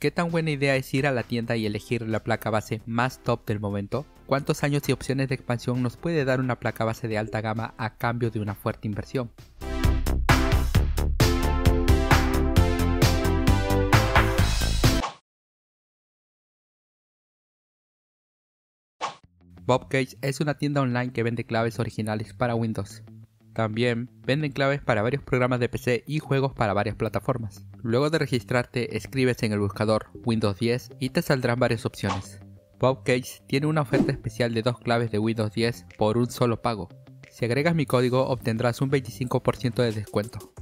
¿Qué tan buena idea es ir a la tienda y elegir la placa base más top del momento? ¿Cuántos años y opciones de expansión nos puede dar una placa base de alta gama a cambio de una fuerte inversión? Bobcase es una tienda online que vende claves originales para Windows. También venden claves para varios programas de PC y juegos para varias plataformas. Luego de registrarte, escribes en el buscador Windows 10 y te saldrán varias opciones. Bobcase tiene una oferta especial de 2 claves de Windows 10 por un solo pago. Si agregas mi código obtendrás un 25% de descuento.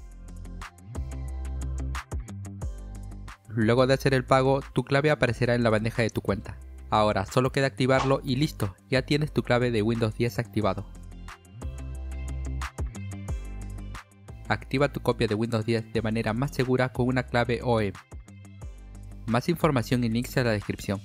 Luego de hacer el pago, tu clave aparecerá en la bandeja de tu cuenta. Ahora solo queda activarlo y listo, ya tienes tu clave de Windows 10 activado. Activa tu copia de Windows 10 de manera más segura con una clave OEM. Más información y links en la descripción.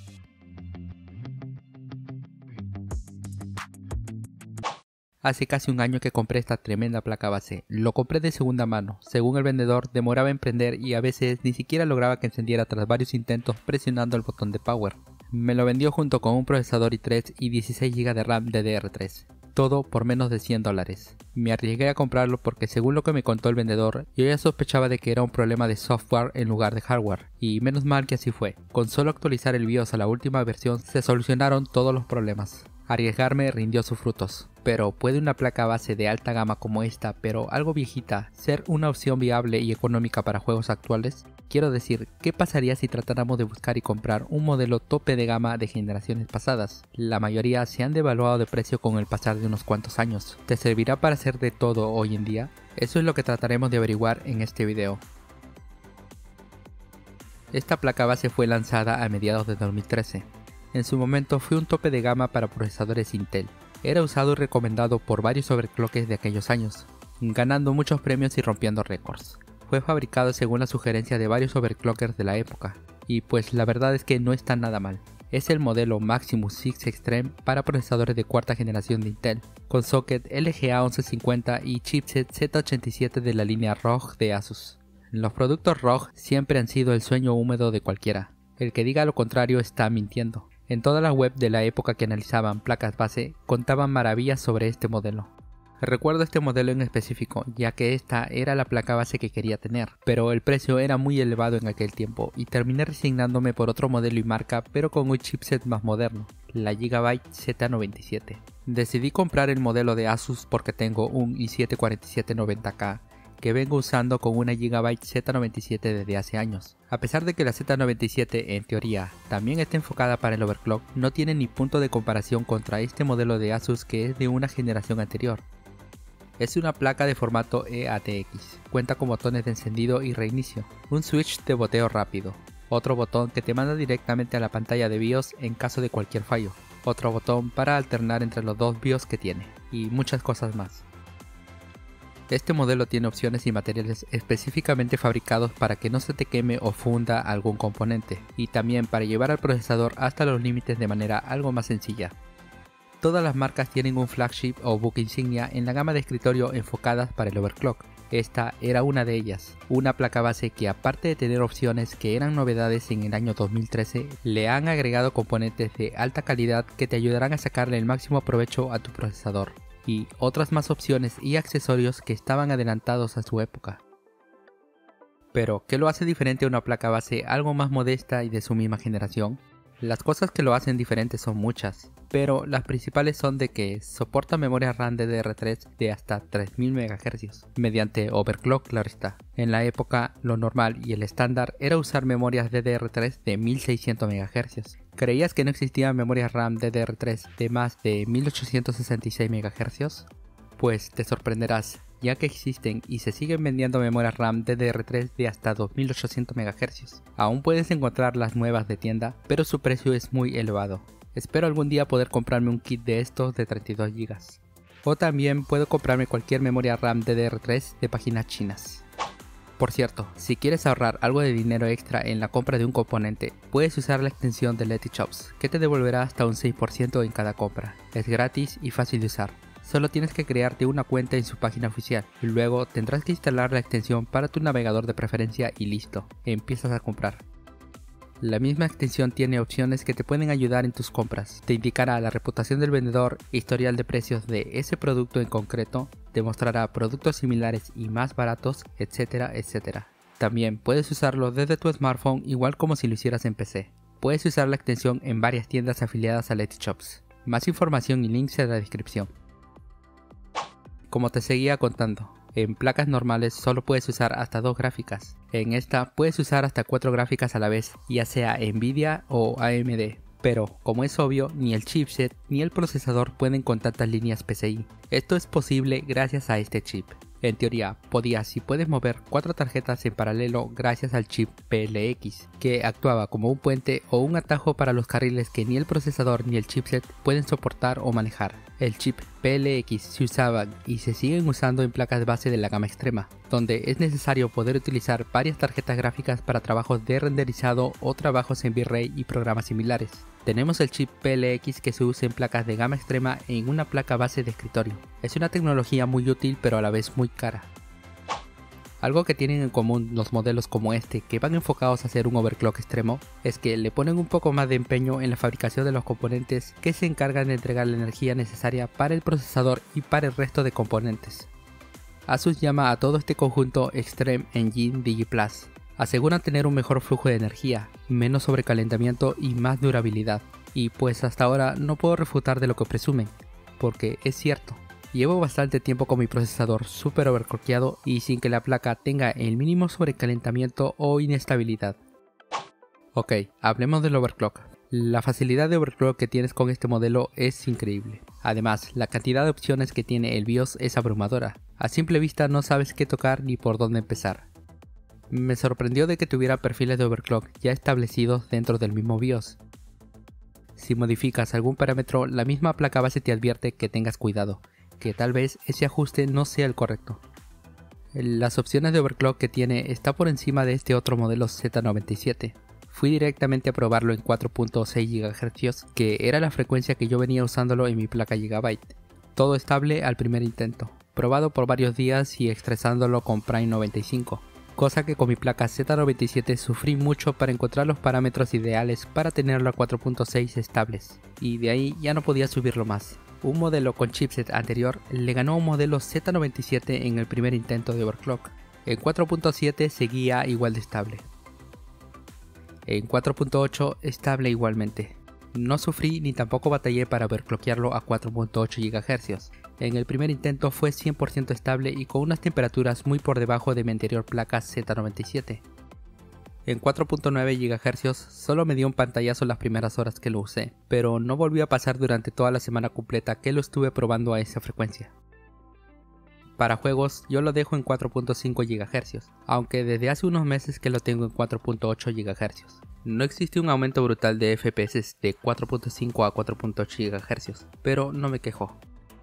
Hace casi un año que compré esta tremenda placa base. Lo compré de segunda mano. Según el vendedor, demoraba en prender y a veces ni siquiera lograba que encendiera tras varios intentos presionando el botón de power. Me lo vendió junto con un procesador i3 y 16 GB de RAM DDR3. Todo por menos de $100. Me arriesgué a comprarlo porque según lo que me contó el vendedor, yo ya sospechaba de que era un problema de software en lugar de hardware, y menos mal que así fue. Con solo actualizar el BIOS a la última versión se solucionaron todos los problemas. Arriesgarme rindió sus frutos. Pero ¿puede una placa base de alta gama como esta, pero algo viejita, ser una opción viable y económica para juegos actuales? Quiero decir, ¿qué pasaría si tratáramos de buscar y comprar un modelo tope de gama de generaciones pasadas? La mayoría se han devaluado de precio con el pasar de unos cuantos años. ¿Te servirá para hacer de todo hoy en día? Eso es lo que trataremos de averiguar en este video. Esta placa base fue lanzada a mediados de 2013. En su momento fue un tope de gama para procesadores Intel. Era usado y recomendado por varios overclockers de aquellos años, ganando muchos premios y rompiendo récords. Fue fabricado según la sugerencia de varios overclockers de la época, y pues la verdad es que no está nada mal. Es el modelo Maximus 6 Extreme para procesadores de cuarta generación de Intel, con socket LGA 1150 y chipset Z87 de la línea ROG de Asus. Los productos ROG siempre han sido el sueño húmedo de cualquiera. El que diga lo contrario está mintiendo. En toda la web de la época que analizaban placas base, contaban maravillas sobre este modelo. Recuerdo este modelo en específico, ya que esta era la placa base que quería tener, pero el precio era muy elevado en aquel tiempo y terminé resignándome por otro modelo y marca, pero con un chipset más moderno, la Gigabyte Z97. Decidí comprar el modelo de Asus porque tengo un i7-4790K, que vengo usando con una Gigabyte Z97 desde hace años. A pesar de que la Z97 en teoría también está enfocada para el overclock, no tiene ni punto de comparación contra este modelo de Asus que es de una generación anterior. Es una placa de formato eATX, cuenta con botones de encendido y reinicio, un switch de boteo rápido, otro botón que te manda directamente a la pantalla de BIOS en caso de cualquier fallo, otro botón para alternar entre los dos BIOS que tiene, y muchas cosas más. Este modelo tiene opciones y materiales específicamente fabricados para que no se te queme o funda algún componente, y también para llevar al procesador hasta los límites de manera algo más sencilla. Todas las marcas tienen un flagship o book insignia en la gama de escritorio enfocadas para el overclock. Esta era una de ellas, una placa base que aparte de tener opciones que eran novedades en el año 2013, le han agregado componentes de alta calidad que te ayudarán a sacarle el máximo provecho a tu procesador, y otras más opciones y accesorios que estaban adelantados a su época. Pero, ¿qué lo hace diferente a una placa base algo más modesta y de su misma generación? Las cosas que lo hacen diferente son muchas, pero las principales son de que soporta memoria RAM DDR3 de hasta 3000 MHz, mediante overclock, claro está. En la época, lo normal y el estándar era usar memorias DDR3 de 1600 MHz. ¿Creías que no existían memorias RAM DDR3 de más de 1866 MHz? Pues te sorprenderás, ya que existen y se siguen vendiendo memorias RAM DDR3 de hasta 2800 MHz. Aún puedes encontrar las nuevas de tienda, pero su precio es muy elevado. Espero algún día poder comprarme un kit de estos de 32 GB. O también puedo comprarme cualquier memoria RAM DDR3 de páginas chinas. Por cierto, si quieres ahorrar algo de dinero extra en la compra de un componente, puedes usar la extensión de Letyshops, que te devolverá hasta un 6% en cada compra. Es gratis y fácil de usar. Solo tienes que crearte una cuenta en su página oficial y luego tendrás que instalar la extensión para tu navegador de preferencia y listo, empiezas a comprar. La misma extensión tiene opciones que te pueden ayudar en tus compras. Te indicará la reputación del vendedor, historial de precios de ese producto en concreto, te mostrará productos similares y más baratos, etcétera, etcétera. También puedes usarlo desde tu smartphone igual como si lo hicieras en PC. Puedes usar la extensión en varias tiendas afiliadas a Letshops. Más información y links en la descripción. Como te seguía contando, en placas normales solo puedes usar hasta 2 gráficas. En esta puedes usar hasta 4 gráficas a la vez, ya sea Nvidia o AMD. Pero, como es obvio, ni el chipset ni el procesador pueden con tantas líneas PCI. Esto es posible gracias a este chip. En teoría, podías y puedes mover 4 tarjetas en paralelo gracias al chip PLX, que actuaba como un puente o un atajo para los carriles que ni el procesador ni el chipset pueden soportar o manejar. El chip PLX se usaba y se siguen usando en placas base de la gama extrema, donde es necesario poder utilizar varias tarjetas gráficas para trabajos de renderizado o trabajos en V-Ray y programas similares. Tenemos el chip PLX que se usa en placas de gama extrema en una placa base de escritorio. Es una tecnología muy útil pero a la vez muy cara. Algo que tienen en común los modelos como este que van enfocados a hacer un overclock extremo es que le ponen un poco más de empeño en la fabricación de los componentes que se encargan de entregar la energía necesaria para el procesador y para el resto de componentes. Asus llama a todo este conjunto Extreme Engine DigiPlus. Aseguran tener un mejor flujo de energía, menos sobrecalentamiento y más durabilidad. Y pues hasta ahora no puedo refutar de lo que presumen, porque es cierto. Llevo bastante tiempo con mi procesador super overclockeado y sin que la placa tenga el mínimo sobrecalentamiento o inestabilidad. Ok, hablemos del overclock. La facilidad de overclock que tienes con este modelo es increíble. Además, la cantidad de opciones que tiene el BIOS es abrumadora. A simple vista no sabes qué tocar ni por dónde empezar. Me sorprendió de que tuviera perfiles de overclock ya establecidos dentro del mismo BIOS. Si modificas algún parámetro, la misma placa base te advierte que tengas cuidado, que tal vez ese ajuste no sea el correcto. Las opciones de overclock que tiene está por encima de este otro modelo Z97. Fui directamente a probarlo en 4.6 GHz, que era la frecuencia que yo venía usándolo en mi placa Gigabyte. Todo estable al primer intento, probado por varios días y estresándolo con Prime 95. Cosa que con mi placa Z97 sufrí mucho para encontrar los parámetros ideales para tenerlo a 4.6 estables, y de ahí ya no podía subirlo más. Un modelo con chipset anterior le ganó a un modelo Z97 en el primer intento de overclock. En 4.7 seguía igual de estable. En 4.8 estable igualmente. No sufrí ni tampoco batallé para overclockearlo a 4.8 GHz. En el primer intento fue 100% estable y con unas temperaturas muy por debajo de mi anterior placa Z97. En 4.9 GHz solo me dio un pantallazo las primeras horas que lo usé, pero no volvió a pasar durante toda la semana completa que lo estuve probando a esa frecuencia. Para juegos yo lo dejo en 4.5 GHz, aunque desde hace unos meses que lo tengo en 4.8 GHz. No existe un aumento brutal de FPS de 4.5 a 4.8 GHz, pero no me quejo.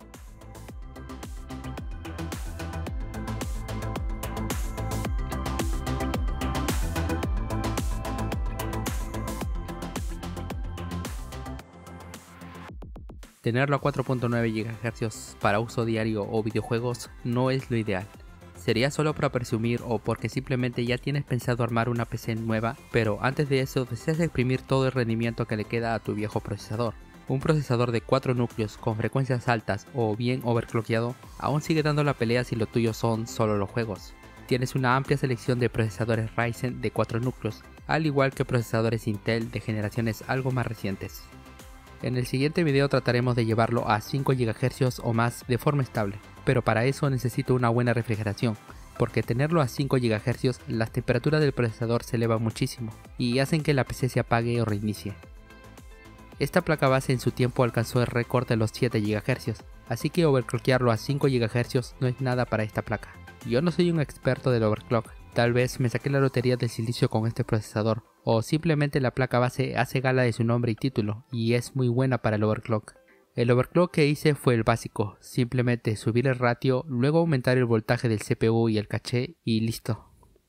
Tenerlo a 4.9 GHz para uso diario o videojuegos no es lo ideal. Sería solo para presumir o porque simplemente ya tienes pensado armar una PC nueva, pero antes de eso deseas exprimir todo el rendimiento que le queda a tu viejo procesador. Un procesador de 4 núcleos con frecuencias altas o bien overclockeado aún sigue dando la pelea si lo tuyo son solo los juegos. Tienes una amplia selección de procesadores Ryzen de 4 núcleos, al igual que procesadores Intel de generaciones algo más recientes. En el siguiente video trataremos de llevarlo a 5 GHz o más de forma estable, pero para eso necesito una buena refrigeración, porque tenerlo a 5 GHz las temperaturas del procesador se elevan muchísimo y hacen que la PC se apague o reinicie. Esta placa base en su tiempo alcanzó el récord de los 7 GHz, así que overclockearlo a 5 GHz no es nada para esta placa. Yo no soy un experto del overclock, tal vez me saqué la lotería del silicio con este procesador, o simplemente la placa base hace gala de su nombre y título, y es muy buena para el overclock. El overclock que hice fue el básico, simplemente subir el ratio, luego aumentar el voltaje del CPU y el caché, y listo.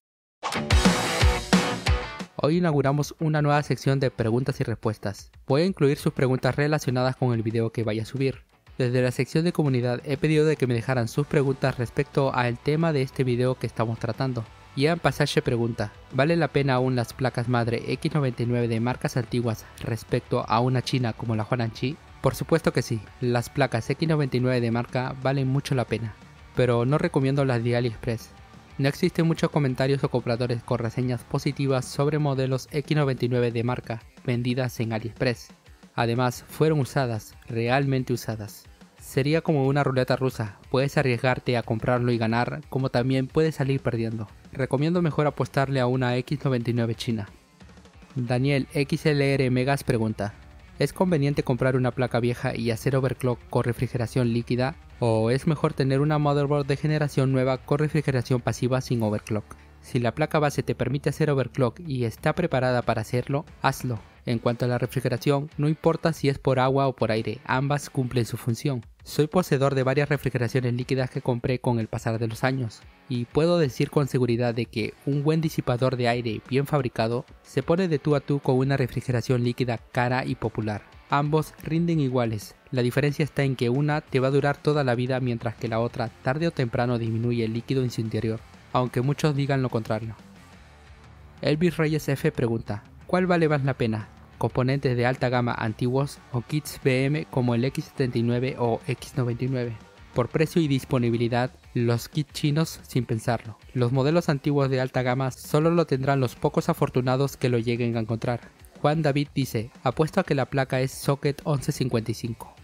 Hoy inauguramos una nueva sección de preguntas y respuestas. Voy a incluir sus preguntas relacionadas con el video que vaya a subir. Desde la sección de comunidad he pedido de que me dejaran sus preguntas respecto al tema de este video que estamos tratando. Ian Passage pregunta, ¿vale la pena aún las placas madre X99 de marcas antiguas respecto a una china como la Huananchi? Por supuesto que sí, las placas X99 de marca valen mucho la pena, pero no recomiendo las de AliExpress. No existen muchos comentarios o compradores con reseñas positivas sobre modelos X99 de marca vendidas en AliExpress. Además, fueron usadas, realmente usadas. Sería como una ruleta rusa, puedes arriesgarte a comprarlo y ganar, como también puedes salir perdiendo. Recomiendo mejor apostarle a una X99 china. Daniel XLR Megas pregunta, ¿es conveniente comprar una placa vieja y hacer overclock con refrigeración líquida? ¿O es mejor tener una motherboard de generación nueva con refrigeración pasiva sin overclock? Si la placa base te permite hacer overclock y está preparada para hacerlo, hazlo. En cuanto a la refrigeración, no importa si es por agua o por aire, ambas cumplen su función. Soy poseedor de varias refrigeraciones líquidas que compré con el pasar de los años, y puedo decir con seguridad de que un buen disipador de aire bien fabricado se pone de tú a tú con una refrigeración líquida cara y popular. Ambos rinden iguales, la diferencia está en que una te va a durar toda la vida mientras que la otra tarde o temprano disminuye el líquido en su interior, aunque muchos digan lo contrario. Elvis Reyes F pregunta, ¿cuál vale más la pena? ¿Componentes de alta gama antiguos o kits BM como el X79 o X99? Por precio y disponibilidad, los kits chinos sin pensarlo. Los modelos antiguos de alta gama solo lo tendrán los pocos afortunados que lo lleguen a encontrar. Juan David dice, apuesto a que la placa es Socket 1155.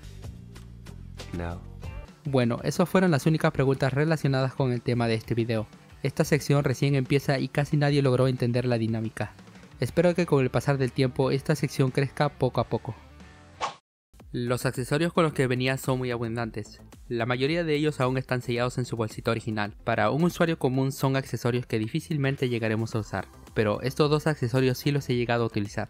No. Bueno, esas fueron las únicas preguntas relacionadas con el tema de este video. Esta sección recién empieza y casi nadie logró entender la dinámica. Espero que con el pasar del tiempo esta sección crezca poco a poco. Los accesorios con los que venía son muy abundantes. La mayoría de ellos aún están sellados en su bolsita original. Para un usuario común son accesorios que difícilmente llegaremos a usar, pero estos dos accesorios sí los he llegado a utilizar.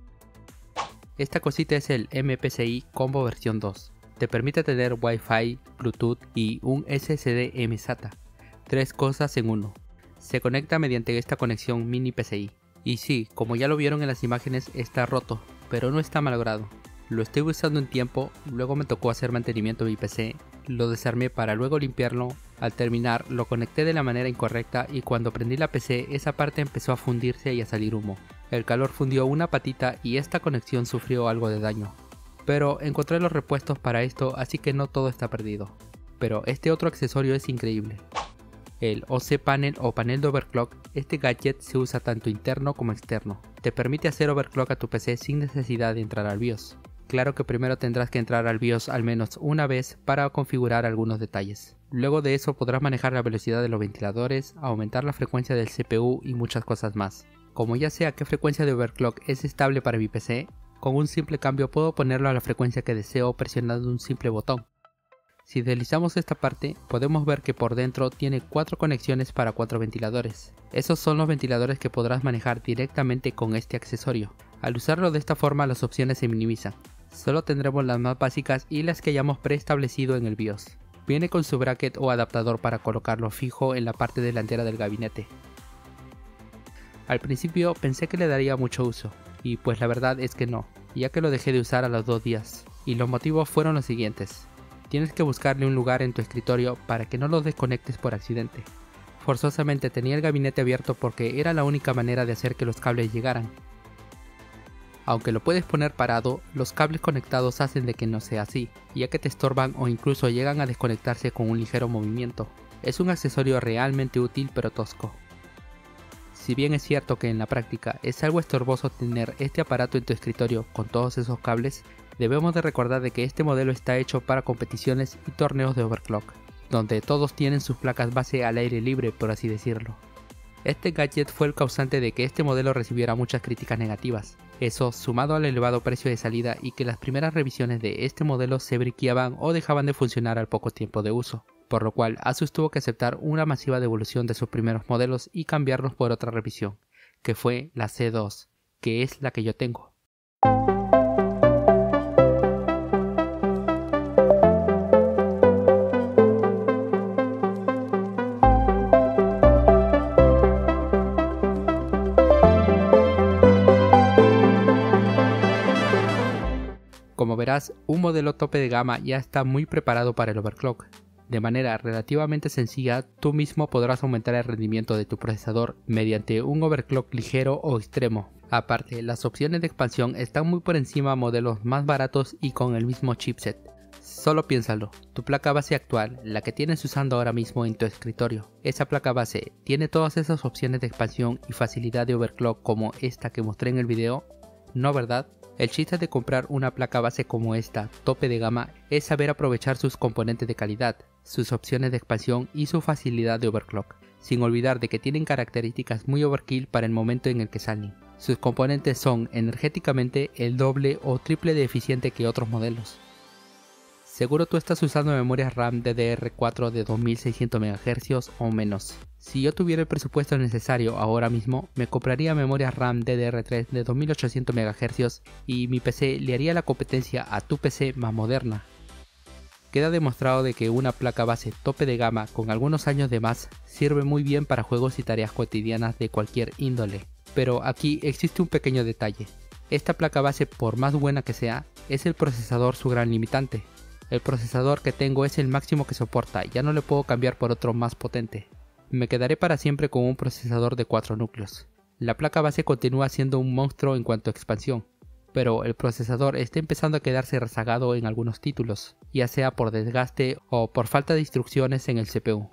Esta cosita es el MPCI Combo versión 2. Te permite tener Wi-Fi, Bluetooth y un SSD mSATA. 3 cosas en uno. Se conecta mediante esta conexión mini PCI. Y sí, como ya lo vieron en las imágenes, está roto, pero no está malogrado. Lo estoy usando un tiempo, luego me tocó hacer mantenimiento de mi PC, lo desarmé para luego limpiarlo, al terminar lo conecté de la manera incorrecta y cuando prendí la PC esa parte empezó a fundirse y a salir humo. El calor fundió una patita y esta conexión sufrió algo de daño. Pero encontré los repuestos para esto, así que no todo está perdido. Pero este otro accesorio es increíble. El OC Panel o panel de overclock, este gadget se usa tanto interno como externo. Te permite hacer overclock a tu PC sin necesidad de entrar al BIOS. Claro que primero tendrás que entrar al BIOS al menos una vez para configurar algunos detalles. Luego de eso podrás manejar la velocidad de los ventiladores, aumentar la frecuencia del CPU y muchas cosas más. Como ya sé a qué frecuencia de overclock es estable para mi PC, con un simple cambio puedo ponerlo a la frecuencia que deseo presionando un simple botón. Si deslizamos esta parte, podemos ver que por dentro tiene 4 conexiones para 4 ventiladores. Esos son los ventiladores que podrás manejar directamente con este accesorio. Al usarlo de esta forma las opciones se minimizan. Solo tendremos las más básicas y las que hayamos preestablecido en el BIOS. Viene con su bracket o adaptador para colocarlo fijo en la parte delantera del gabinete. Al principio pensé que le daría mucho uso, y pues la verdad es que no, ya que lo dejé de usar a los 2 días. Y los motivos fueron los siguientes. Tienes que buscarle un lugar en tu escritorio para que no lo desconectes por accidente. Forzosamente tenía el gabinete abierto porque era la única manera de hacer que los cables llegaran. Aunque lo puedes poner parado, los cables conectados hacen de que no sea así, ya que te estorban o incluso llegan a desconectarse con un ligero movimiento. Es un accesorio realmente útil pero tosco. Si bien es cierto que en la práctica es algo estorboso tener este aparato en tu escritorio con todos esos cables, debemos de recordar de que este modelo está hecho para competiciones y torneos de overclock, donde todos tienen sus placas base al aire libre, por así decirlo. Este gadget fue el causante de que este modelo recibiera muchas críticas negativas. Eso sumado al elevado precio de salida y que las primeras revisiones de este modelo se briqueaban o dejaban de funcionar al poco tiempo de uso, por lo cual Asus tuvo que aceptar una masiva devolución de sus primeros modelos y cambiarlos por otra revisión, que fue la C2, que es la que yo tengo. Como verás, un modelo tope de gama ya está muy preparado para el overclock. de manera relativamente sencilla, tú mismo podrás aumentar el rendimiento de tu procesador mediante un overclock ligero o extremo. Aparte, las opciones de expansión están muy por encima de modelos más baratos y con el mismo chipset. Solo piénsalo, tu placa base actual, la que tienes usando ahora mismo en tu escritorio, esa placa base tiene todas esas opciones de expansión y facilidad de overclock como esta que mostré en el video, ¿no verdad? El chiste de comprar una placa base como esta, tope de gama, es saber aprovechar sus componentes de calidad, sus opciones de expansión y su facilidad de overclock, sin olvidar de que tienen características muy overkill para el momento en el que salen. Sus componentes son energéticamente el doble o triple de eficiente que otros modelos. Seguro tú estás usando memorias RAM DDR4 de 2600 MHz o menos. Si yo tuviera el presupuesto necesario ahora mismo, me compraría memorias RAM DDR3 de 2800 MHz y mi PC le haría la competencia a tu PC más moderna. Queda demostrado de que una placa base tope de gama con algunos años de más sirve muy bien para juegos y tareas cotidianas de cualquier índole. Pero aquí existe un pequeño detalle. Esta placa base, por más buena que sea, es el procesador su gran limitante. El procesador que tengo es el máximo que soporta, ya no le puedo cambiar por otro más potente. Me quedaré para siempre con un procesador de 4 núcleos. La placa base continúa siendo un monstruo en cuanto a expansión, pero el procesador está empezando a quedarse rezagado en algunos títulos, ya sea por desgaste o por falta de instrucciones en el CPU.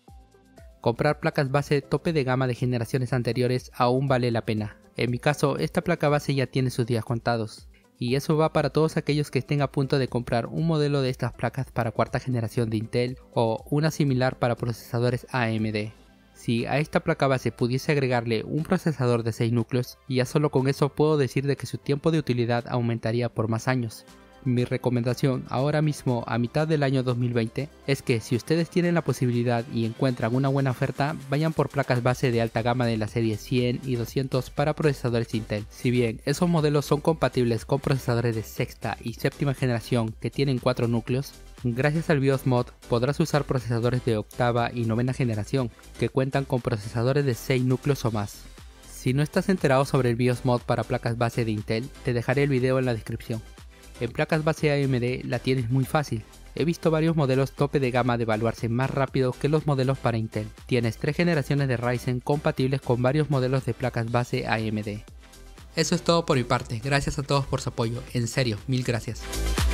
Comprar placas base tope de gama de generaciones anteriores aún vale la pena. En mi caso, esta placa base ya tiene sus días contados. Y eso va para todos aquellos que estén a punto de comprar un modelo de estas placas para cuarta generación de Intel o una similar para procesadores AMD. Si a esta placa base pudiese agregarle un procesador de 6 núcleos, ya solo con eso puedo decir de que su tiempo de utilidad aumentaría por más años. Mi recomendación ahora mismo a mitad del año 2020 es que si ustedes tienen la posibilidad y encuentran una buena oferta, vayan por placas base de alta gama de la serie 100 y 200 para procesadores Intel. Si bien esos modelos son compatibles con procesadores de sexta y séptima generación que tienen 4 núcleos, gracias al BIOS Mod podrás usar procesadores de octava y novena generación que cuentan con procesadores de 6 núcleos o más. Si no estás enterado sobre el BIOS Mod para placas base de Intel, te dejaré el video en la descripción. En placas base AMD la tienes muy fácil. He visto varios modelos tope de gama devaluarse más rápido que los modelos para Intel. Tienes 3 generaciones de Ryzen compatibles con varios modelos de placas base AMD. Eso es todo por mi parte, gracias a todos por su apoyo, en serio, mil gracias.